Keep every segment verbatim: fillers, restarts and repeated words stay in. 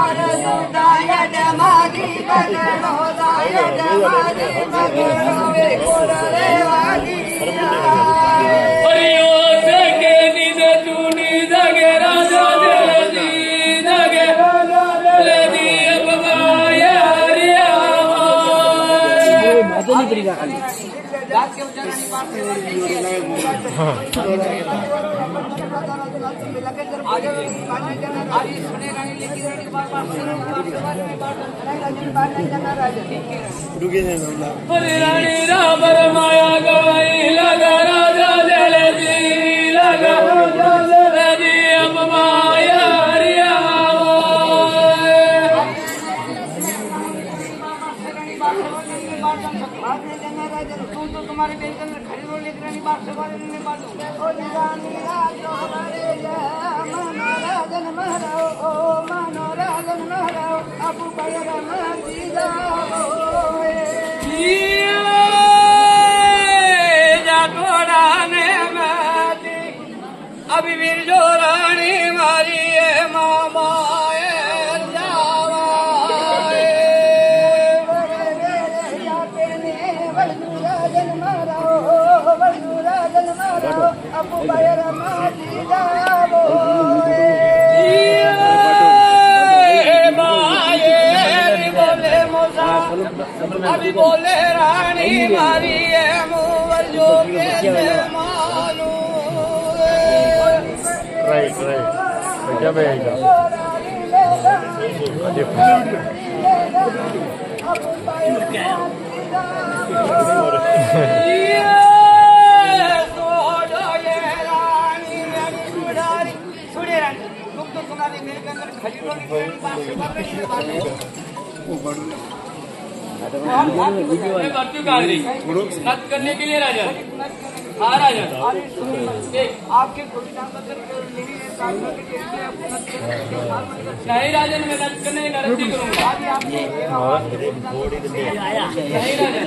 रानी राम माया गवाई लगा राजा जल जी लगा जी अब माया रिया तुम्हारे खरीदो लेकर बात से मनोराजन महराओ ओ मनोराजन महराओ अब अभी वीर जो रानी मारी है मामा अभी बोले रानी मारी है मुवर जो मालूम राइट राइट क्या बहेगा नत करने के लिए राजा हाँ राजा आपके नहीं राजा मैं नत करने नृत्य करूंगा नहीं राजा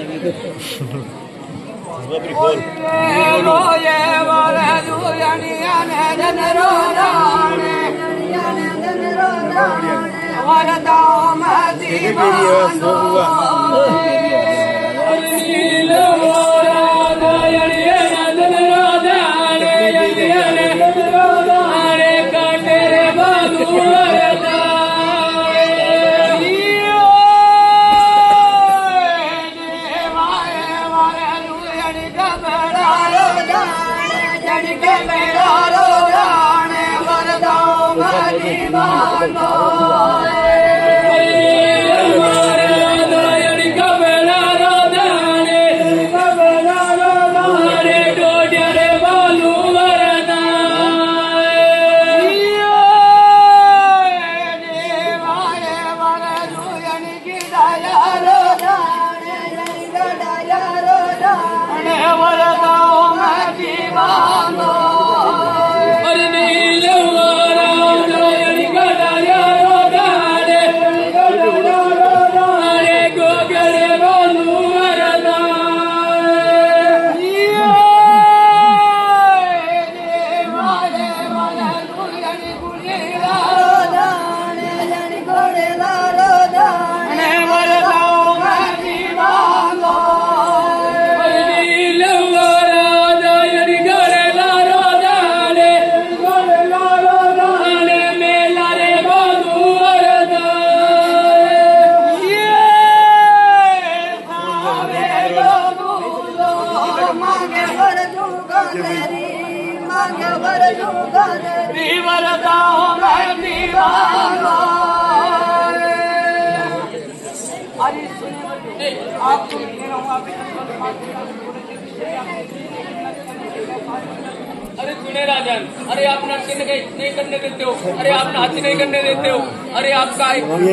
अरे सुने राजन, अरे आप नृत्य नहीं करने देते हो, अरे आप नाच नहीं करने देते हो, अरे आपका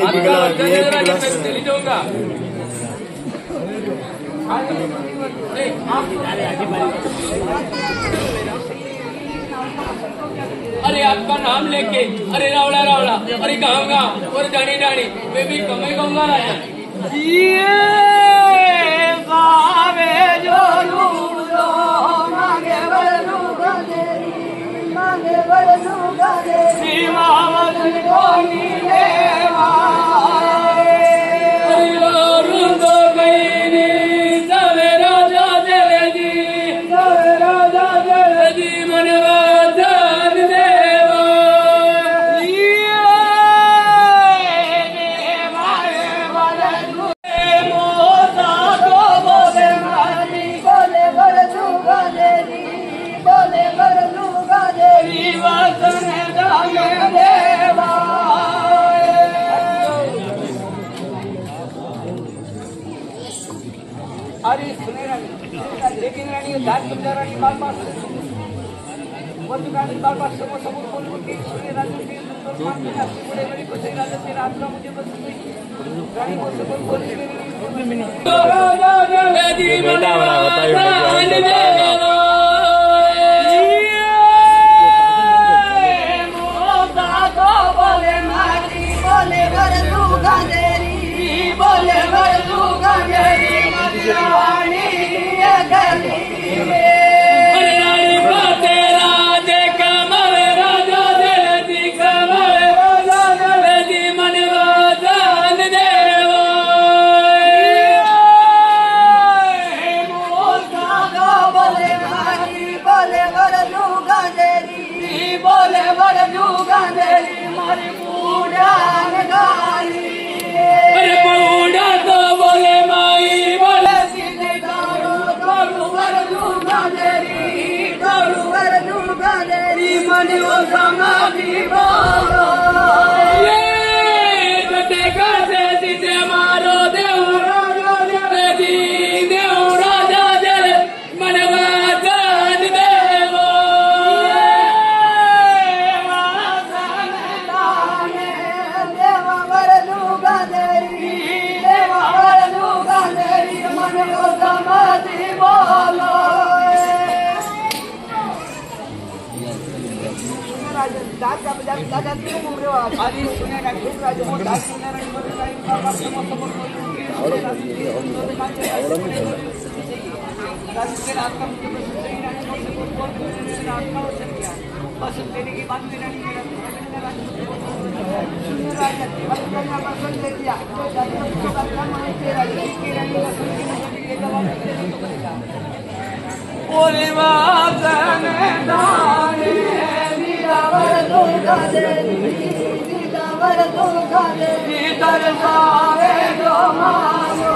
चली जाऊंगा। अरे आपका नाम लेके अरे रावड़ा रावड़ा अरे गाँव गाँव और जानी जानी मैं भी कमे कहूँगा राजन। मांगे धान बजारा की बात बात वो दुकान की बात बात सब सब बोल बोल के सूर्य राजू के सुंदर मान में आपकी बड़े बड़ी को सही राजू से रात का मुझे बस गाड़ी को सब बोल के बेटा बड़ा बताइए बोले वर तू गंदेरी बोले वर तू गंदेरी मदिरानी गली अरे रानी बाते राजे कमल राजा दिल दी कमल राजा दिल दी मनवाजान देवा मोसा बोले मारी बोले वर तू गंदेरी बोले वर तू गंदेरी मारी बूढ़ान गाली अरे बूढ़ा तो बोले माई बोले सीधे दारू दारू वर तू गंदेरी दारू वर तू गंदेरी मन वो समाधि बोलो ये कटे कासे सीते मारो देव राजा दी देव राजा दिल मनवाजान देवा देवा वर तू गंदेरी देवा वर तू गंदेरी मन वो समाधि बोलो दादा दादा दादा क्यों घूम रहे हो आप आदि सुने ना खूब राजू वो दादी सुने ना मत राई बाबा सब सब बोल राजू के रात का मुझे बस सही राजू को सब बोल के रात का हो चल गया बस तेरे की बात मेरा नहीं मेरा सुने राजू बस करना बस ले दिया दादा को करना मैं तेरा की रानी का सुन के मुझे ये जवाब देना बोले वाजन दाने वर तू गंदेरी वर तू गंदेरी दरबारे जो मानो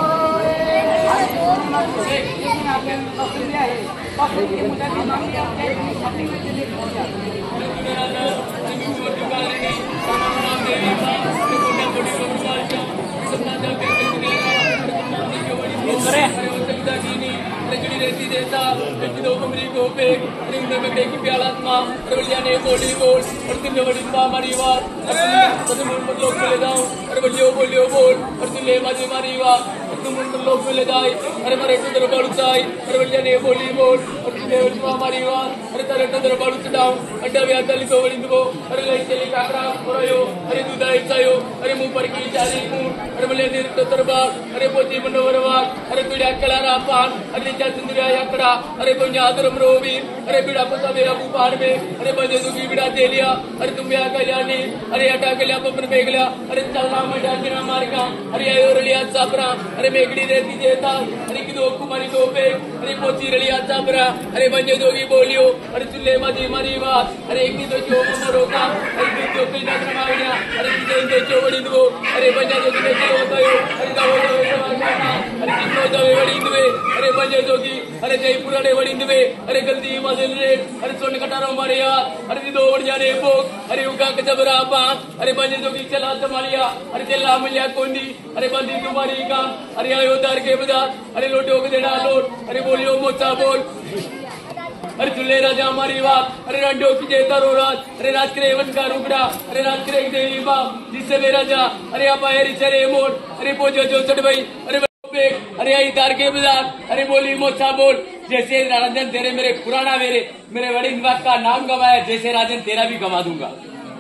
रहती देता दो कमरी को पे बगड़े की प्यालात्मा रवलिया ने बोली बोल और तुमने बड़ी मारी बात लोग ले जाओ अरे बलियो बोलियो बोल और तुम ले माजी मारी बात तुम लोग ले जाए अरे मरे टुदर बाड़ू चाय अरे बलिया ने बोली बोल और तुमने बड़ी मारी बात अरे तारे टुदर बाड़ू चढ़ाओ अड्डा व्या तल को बड़ी दो अरे ले चली काकड़ा पुरायो अरे दूधा इचायो अरे मुंह पर की चाली कूट अरे बलिया देर टुदर बाग अरे पोती मनोवर बाग अरे पीड़ा कलारा पान अरे जा सुंदरिया याकड़ा अरे पंजादरम रोवीर अरे बिड़ा पता मेरा बुपार में अरे बजे दुखी बिड़ा दे लिया अरे तुम ब्याह कर लिया नहीं अरे हटा कर लिया पपन फेंक लिया अरे चलना मैं डाके ना मार का अरे आयो रलिया चापरा अरे मेगड़ी देती देता अरे की दो कुमारी दो पे अरे पोची रलिया चापरा अरे बजे दोगी बोलियो अरे चुल्ले मजी मरी बात अरे एक तो जो मरो का अरे जो पे ना मावनिया अरे की दे जो बड़ी दो अरे बजे जो के जो होता है अरे दाव अरे किनो दवे बड़ी दवे अरे बजे जोगी अरे जयपुर अरे बड़ी दवे अरे गलती मजल रे अरे सोने कटारो मारे यार अरे दो बढ़ जाने पोक अरे उगा के जबरा पांच अरे बजे जोगी चला तमालिया अरे चला मिलिया कोंडी अरे बंदी तुम्हारी का अरे आयो दार के बजात अरे लोटो के देना लोट अरे बोलियो मोचा बोल अरे चुल्ले राजा हमारी बात अरे रंडो की जेता रो राज अरे राज करे वन का रुकड़ा अरे राज करे देवी बाप जिससे मेरा जा अरे आप आए रिचरे मोट अरे पोजो जो चढ़ भाई अरे अरे आई तार के बाजार अरे बोली मोचा बोल जैसे राजन तेरे मेरे पुराना मेरे मेरे बड़े विभाग का नाम गवाया जैसे राजन तेरा भी गवा दूंगा।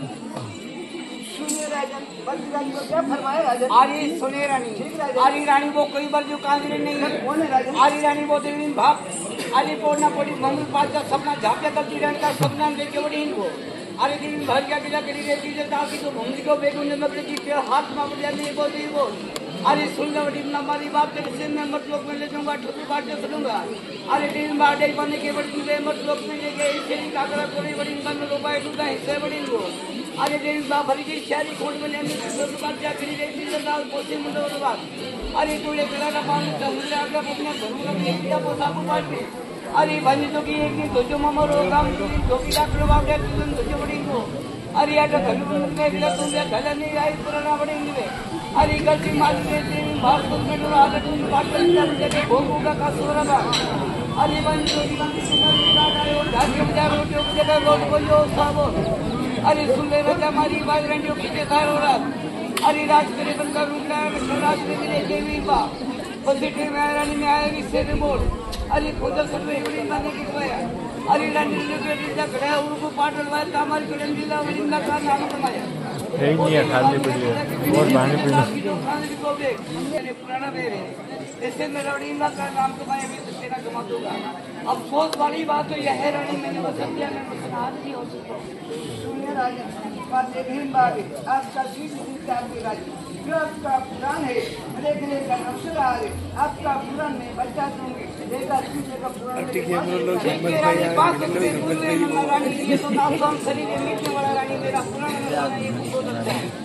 क्या फरमाए राजन आरी सुने रानी आरी रानी वो कोई बार जो कांजरे नहीं है आरी रानी वो देवी भाप आरी पोड़ना पोड़ी मंगल पाल का सपना झापे करती रहने का सपना लेके बड़ी इनको अरे दिन भर क्या किला करी रहती है ताकि तो भूमि को बेगुन में मतलब की हाथ में बढ़ जाने वो दी वो अरे सुन लो बड़ी हमारी बात तेरे से मैं मतलब में ले जाऊंगा ठोकी बात सुनूंगा अरे दिन बाटे बने के बड़ी में मतलब में लेके इसे काकरा कोई बड़ी बन लो पाए दूधा हिस्से बड़ी वो अरे दिन बा भरी की शहरी खोल में लेने से बात क्या करी रहती है दाल पोसे मुंडो बात अरे तू ले कला का पानी समुद्र का अपने घरों में किया पोसा को बात अरे बनी तो की एक तो जो ममर होगा तो की का प्रभाव है तो जो बड़ी को अरे आटा घलू में दिला तुम या घला नहीं आई पुराना बड़ेंगे अरे गलती मार के दिन भारत में डरा तुम पाटन कर के भोगोगा का सोरा अरे बंजोरी बंदी सुंदर दादा धागे बजा रोटियों की जगह रोट बोलियो साबो अरे सुंदर राजा मारी बाग रंडियों की जगह रात अरे राज करे बनकर रुकना है राज में मिले देवी बा पॉजिटिव में रानी में आएगी से बोल अरे खोजल सब में बड़ी माने की पाया अरे रानी ने के दिन खड़ा है उनको पाटल वाला कामर के दिन दिला वरिंदा का नाम कमाया एक नहीं है खाली पड़ी है और पानी पीना पुराना मेरे ऐसे में रवीना का नाम कमाया मैं तो तेरा कमा दूंगा अफसोस वाली बात तो यह है रानी मैंने वसंत दिया मैं मुस्कुराहट नहीं हो सकता सुनिए राजा बात देखिए बात आपका चीज आपकी राजी जो आपका पुराण है देखने का अवसर आ रहे आपका पुराण में बच्चा दूंगी देखा दूसरे का पुराण रानी बात करते हुए रानी ये तो नाम कम शरीर में मीठने वाला रानी मेरा पुराण ये बहुत अच्छा है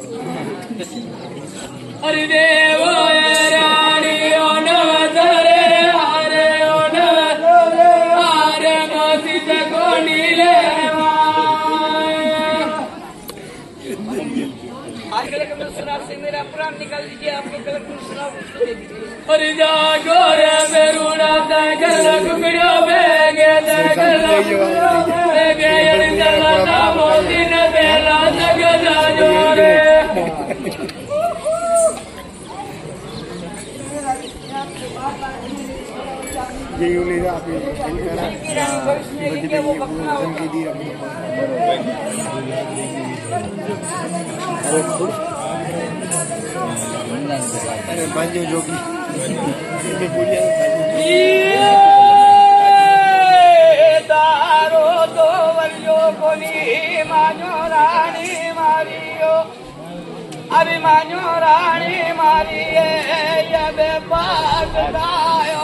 अरे देवो रानी ओ नवदरे हरे ओ नवदरे हरे मोती तको नीले आज कल के सुना से मेरा पुराण निकाल दीजिए आपको कल कुछ सुनाओ उसको दे दीजिए अरे जागो रे मेरुना तगल कुकड़ो बेगे तगल बेगे यंदला ता मोती न बेला तगला जोरे ये यूली आप ये वो भोजन की दी अरे बांजो जोगी तारो तो वलियो कोनी मानो रानी मारियो अभिमानो रानी मारिए ये बेपास दायो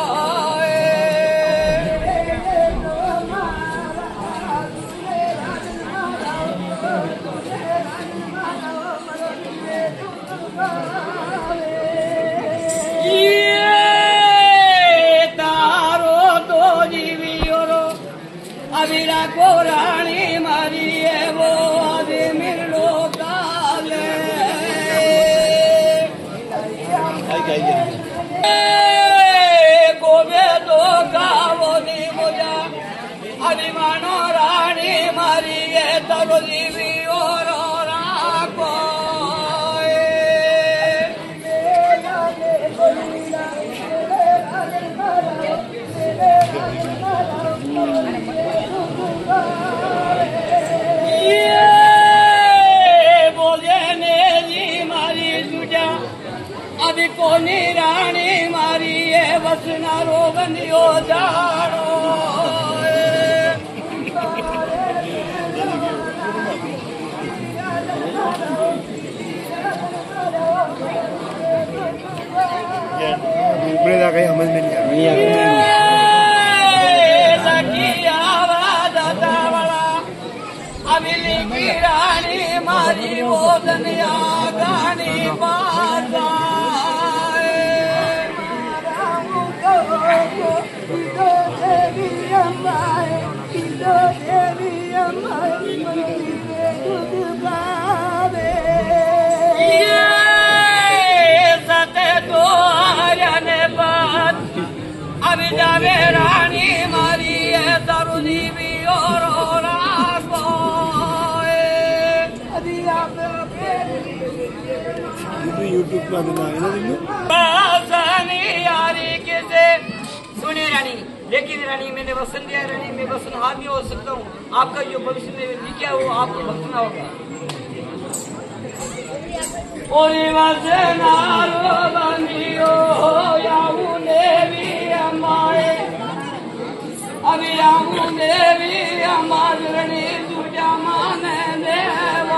अभिरा को रानी मारी है वो आदि मिलो काले गोबे दो गावो दी मुझा अभिमानो रानी मारी है तब जीवी और राको अभी कोनी रानी मारी है बसना रोगनियो जानो ऊपर जाके समझ में नहीं आ अभी की रानी मारी वो दुनिया गानी बाजा अभी जावे रानी मारी है तरुणी भी और यूट्यूब पर यारी कैसे सुनी रानी लेकिन रानी मैंने वसन दिया रानी मैं वसन हाथ नहीं हो सकता हूँ आपका जो भविष्य में लिखा वो आपको भक्तना होगा अभी रामू देवी हमारी रानी तुझा माने देवा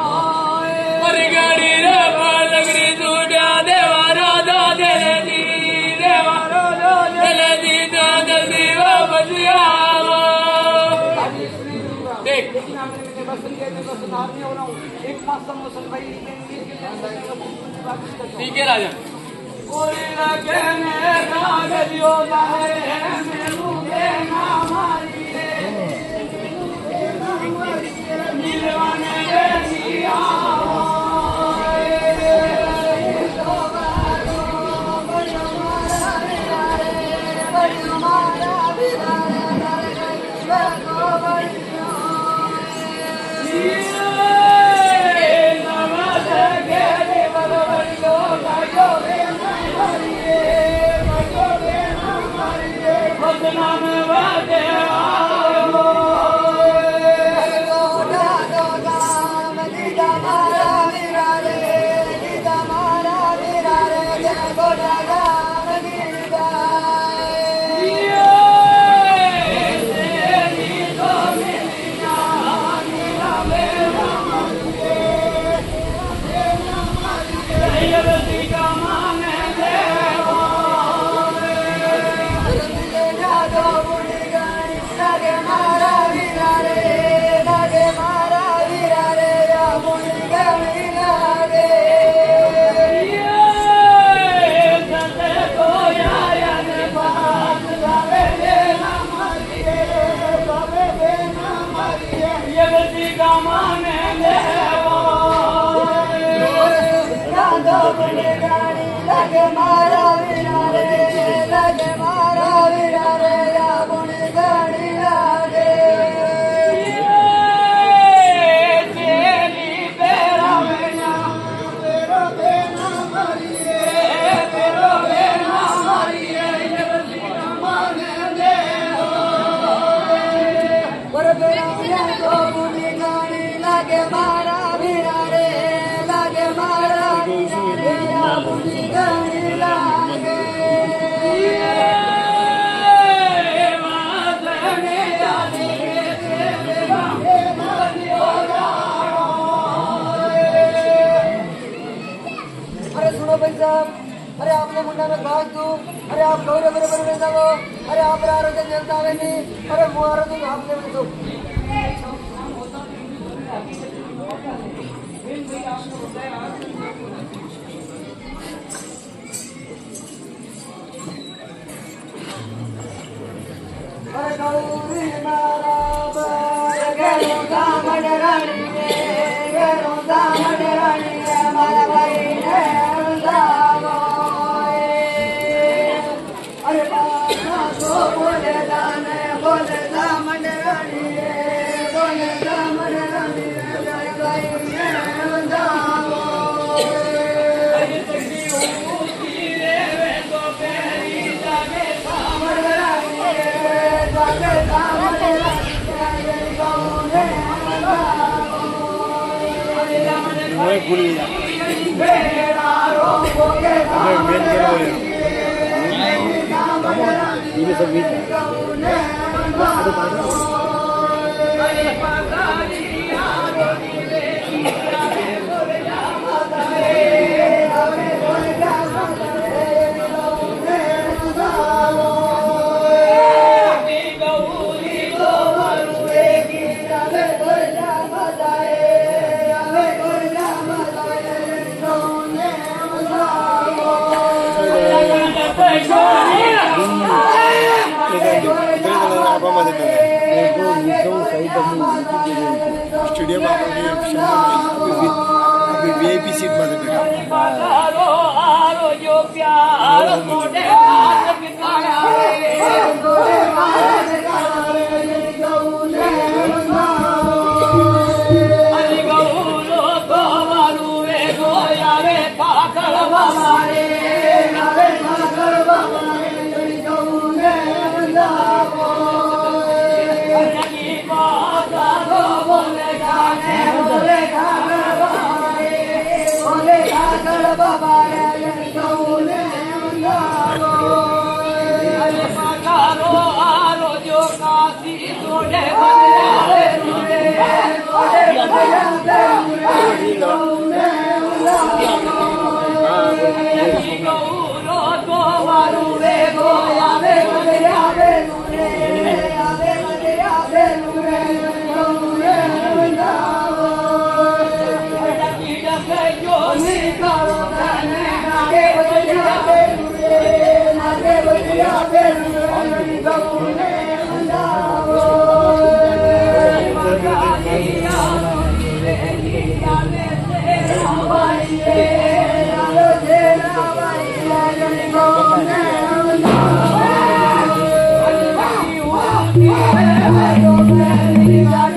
गड़ी रे लगड़ी तुझा देवा राधा देले दी देवा राधा देले दी दादा देवा बजिया देख ठीक है राजा कोई लगे मेरा गलियो है मेरू के नाम हमारी मिलवाने दिया Bye. अरे आपने मुंडा में घास दू, अरे आप गौरे बरे बरे में जाओ, अरे आप रारो से जलता है नहीं, अरे मुहारो तो आपने में दो। अरे गौरी मारा बार गरो दामन रानी में, गरो दामन रानी में मारा भाई ने बोले दाने बोले दामन रानी बोले दामन रानी जय भाई जाओ अरे तकदी होती रे वे तो पेरी जागे दामन रानी जागे दामन रानी जय गौने जाओ मैं भूल गया बेरा रो बोके मैं मेन कर बोले ये सब भी स्टूडियो में अभी वीआईपी सीट में बैठा जो प्यार Thank you.